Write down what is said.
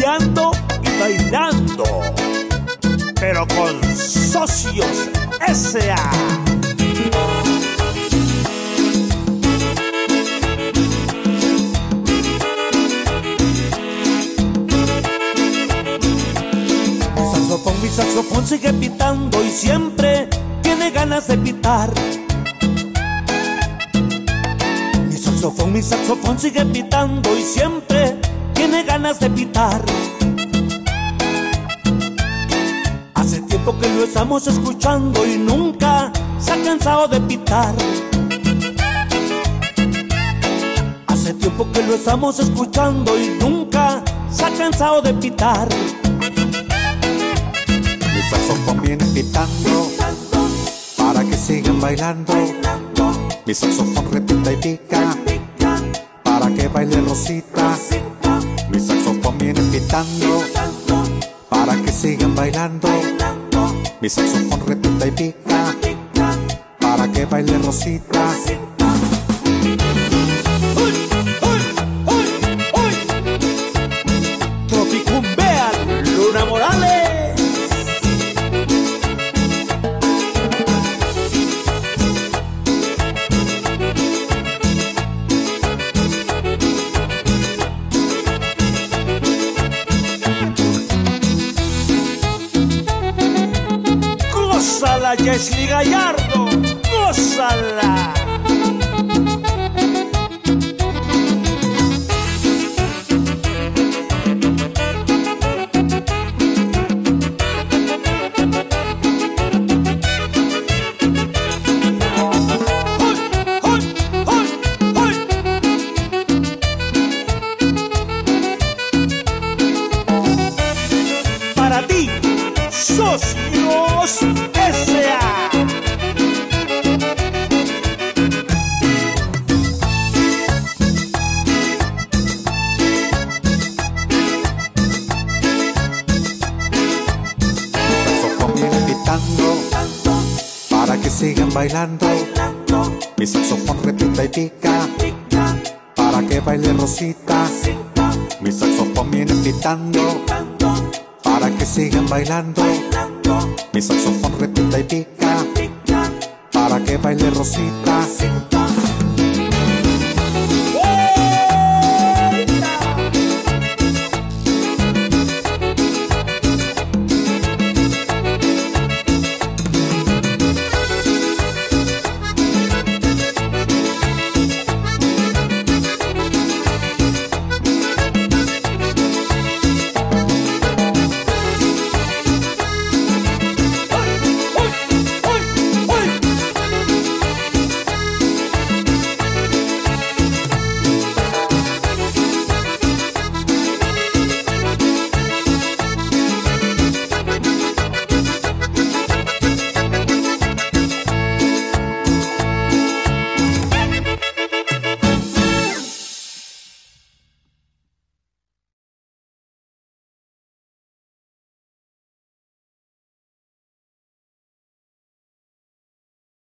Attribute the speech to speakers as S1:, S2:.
S1: rumbeando y bailando, pero con Socios S.A. Mi saxofón sigue pitando y siempre tiene ganas de pitar. Mi saxofón sigue pitando y siempre tiene ganas de pitar. Hace tiempo que lo estamos escuchando y nunca se ha cansado de pitar. Hace tiempo que lo estamos escuchando y nunca se ha cansado de pitar.
S2: Mi saxofón viene pitando para que sigan bailando. Mi saxofón repita y pica para que baile Rosita. Mi saxofón viene pitando para que sigan bailando. Mi saxofón repita y pica para que baile Rosita.
S1: Tropicumbea, Luna Morales. Gózala, Jesly Gallardo, gózala. Para ti, Socios S.A.
S2: Para que sigan bailando. Mi saxofón repita y pica para que baile Rosita. Mi saxofón viene pitando para que sigan bailando. Mi saxofón repita y pica para que baile Rosita.